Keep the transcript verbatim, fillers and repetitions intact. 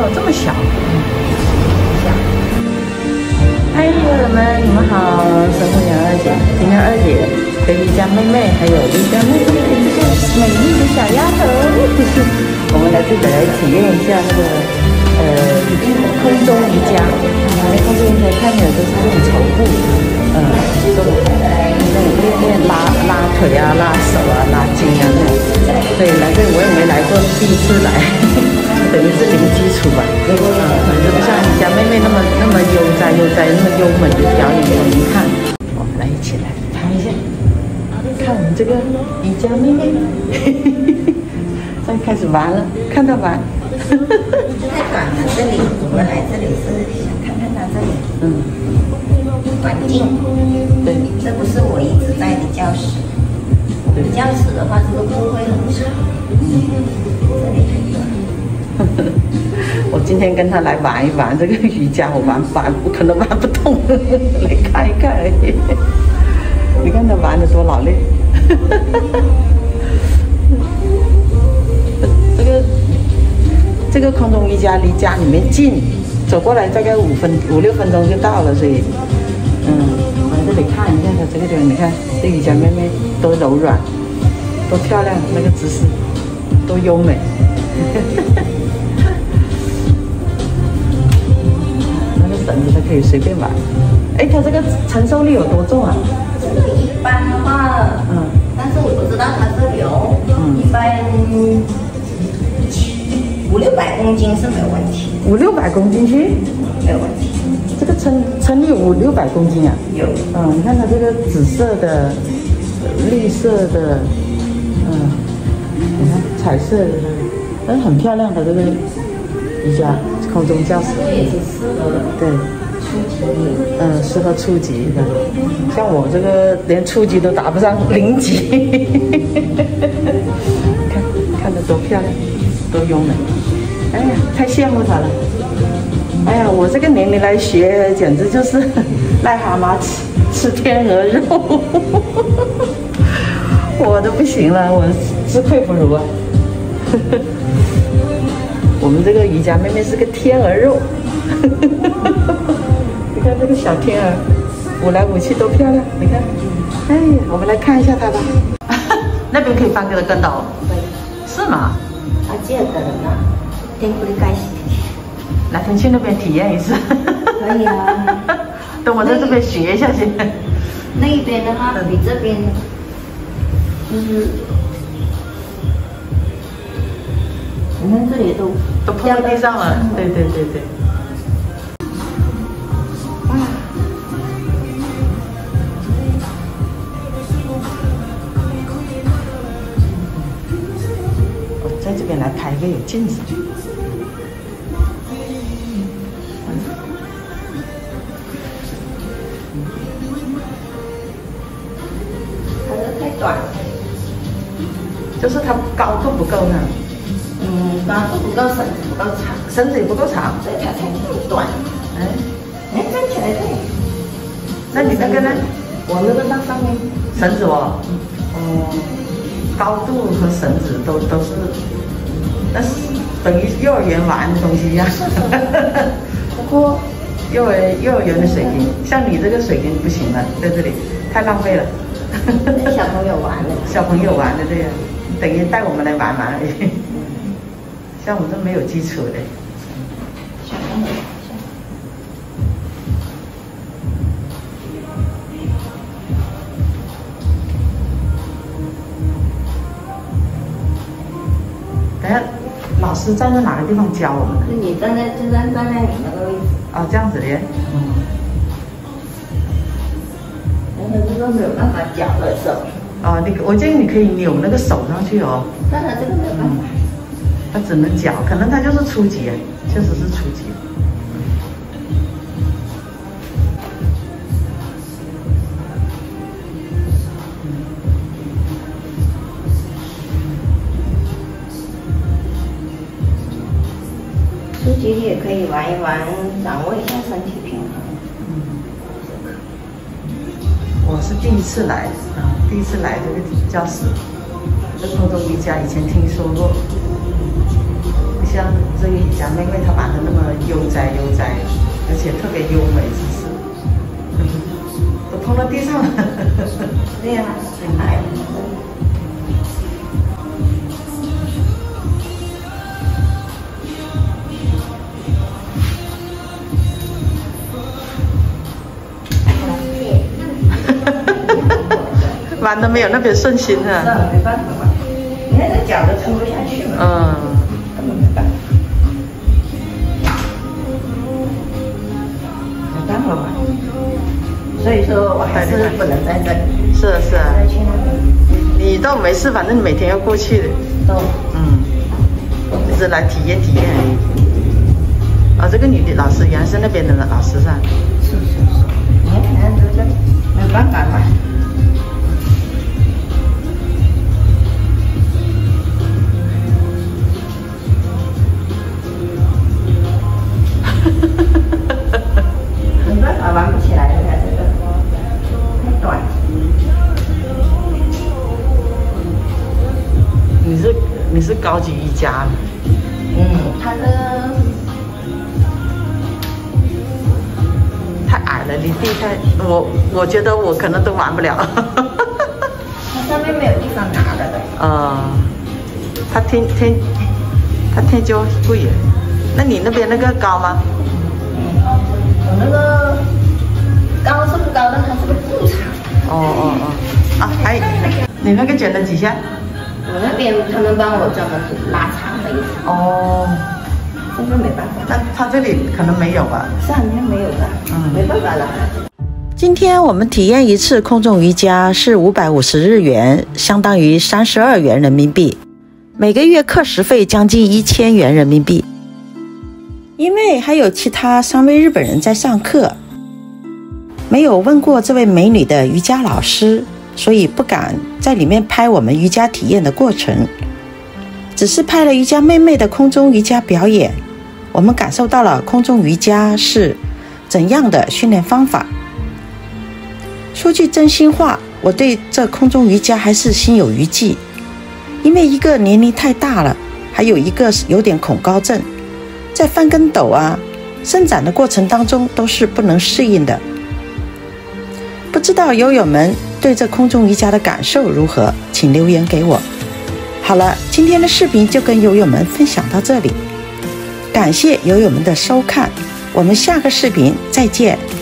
哦，这么小。小。嗨，朋友们，你们好，生活杨二姐。今天二姐跟瑜伽妹妹还有瑜伽妹妹的一个美丽的小丫头，我们来这里来体验一下那个呃空中瑜伽。那空中瑜伽看起来都是这种头部，嗯，这种那种练练拉拉腿啊、拉手啊、拉筋啊那种。对，来这里我也没来过，第一次来。等于是零基础吧，嗯，可能就不像瑜伽妹妹那么那么悠哉悠哉，那么优美的表演给我们看。我们来一起来看一下，看我们这个瑜伽妹妹，现在开始玩了，看她玩。 太短了，这里我们来这里是想看看她这里，嗯，环境，对，这不是我一直在的教室，教室的话这个步会很长，嗯，这里很短。 我今天跟他来玩一玩这个瑜伽，我玩玩我可能玩不动，来看一看而已。你看他玩的多老练。这个这个空中瑜伽离家里面近，走过来大概五分五六分钟就到了，所以嗯，往这里看一下他这个地方，你看这瑜伽妹妹多柔软，多漂亮，那个姿势多优美。绳子它可以随便玩，哎，它这个承受力有多重啊？ 一般的话，嗯，但是我不知道它这里哦，嗯，一般五六百公斤是没有问题。 五六百公斤去？ 没有问题。 这个称称力有五六百公斤啊？ 有。 嗯，你看它这个紫色的、绿色的，嗯，你看彩色的，但是很漂亮的这个瑜伽。空中教室也是适合对初级的， 嗯，适合初级的。像我这个连初级都达不上，零级。看看得多漂亮，多优美！哎呀，太羡慕她了。哎呀，我这个年龄来学，简直就是癞蛤蟆吃吃天鹅肉，我都不行了，我自愧不如啊。我们这个瑜伽妹妹是个天鹅肉，你看这个小天鹅，舞来舞去多漂亮！你看，哎，我们来看一下它吧。那边可以放个跟斗，是吗？ 啊，这个人啊，天不的该死。 哪天去那边体验一次？ 可以啊。 等我在这边学一下先。 那一边的话比这边就是。你看这里都都铺在地上了，对对对对。哇！我在这边来拍一个有镜子。 它这太短了， 就是它高度不够呢。 嗯，高度不够，绳子不够长， 绳子也不够长， 所以它才这么短。哎，哎，站起来对。 那你那个呢？ 我那个那上面绳子哦，哦，高度和绳子都都是，那是等于幼儿园玩的东西一样。 不过幼儿幼儿园的水平，像你这个水平不行了，在这里太浪费了。 小朋友玩的， 小朋友玩的对呀，等于带我们来玩玩而已。像我这没有基础的， 小朋友， 等下老师站在哪个地方教我们呢？ 是你站在就站站在你那个位置。 哦，这样子的。嗯。 然后这个没有办法绞的手。 哦，你我建议你可以扭那个手上去哦。 但是这个没有办法。嗯， 他只能绞，可能他就是初级，确实是初级。 初级也可以玩一玩，掌握一下身体平衡。 嗯，我是第一次来啊，第一次来这个教室。这空中瑜伽以前听说过。像这个瑜伽妹妹她玩的那么悠哉悠哉，而且特别优美，其实，都碰到地上了。 对呀，很矮。 玩的没有那边顺心啊。 那没办法嘛，你那个脚都撑不下去嘛。 嗯。 根本没办法。没办法嘛。所以说我还是不能在这里。 是啊是啊。 再去那边。 你倒没事，反正你每天要过去的。 都。 嗯。只是来体验体验而已。啊，这个女的老师原来是那边的老师是吧？ 是是是。你看这个没办法嘛。没办法，玩不起来了，这个太短。 你是你是高级瑜伽。 嗯，它的太矮了，离地太，我我觉得我可能都玩不了。 它上面没有地方拿了的。 呃，它天天它天就贵耶。那你那边那个高吗？ 我那个高是不高，但它是个布场。 哦哦哦，啊，还你那个卷了几下？ 我那边他们帮我专门拉长了一下。 哦， 这个没办法。 但他这里可能没有吧？ 上面没有的，嗯，没办法了。 今天我们体验一次空中瑜伽是五百五十日元，相当于三十二元人民币，每个月课时费将近一千元人民币。因为还有其他三位日本人在上课，没有问过这位美女的瑜伽老师，所以不敢在里面拍我们瑜伽体验的过程，只是拍了瑜伽妹妹的空中瑜伽表演。我们感受到了空中瑜伽是怎样的训练方法。说句真心话，我对这空中瑜伽还是心有余悸，因为一个年龄太大了，还有一个有点恐高症，在翻跟斗啊伸展的过程当中都是不能适应的。不知道友友们对这空中瑜伽的感受如何，请留言给我。好了，今天的视频就跟友友们分享到这里，感谢友友们的收看，我们下个视频再见。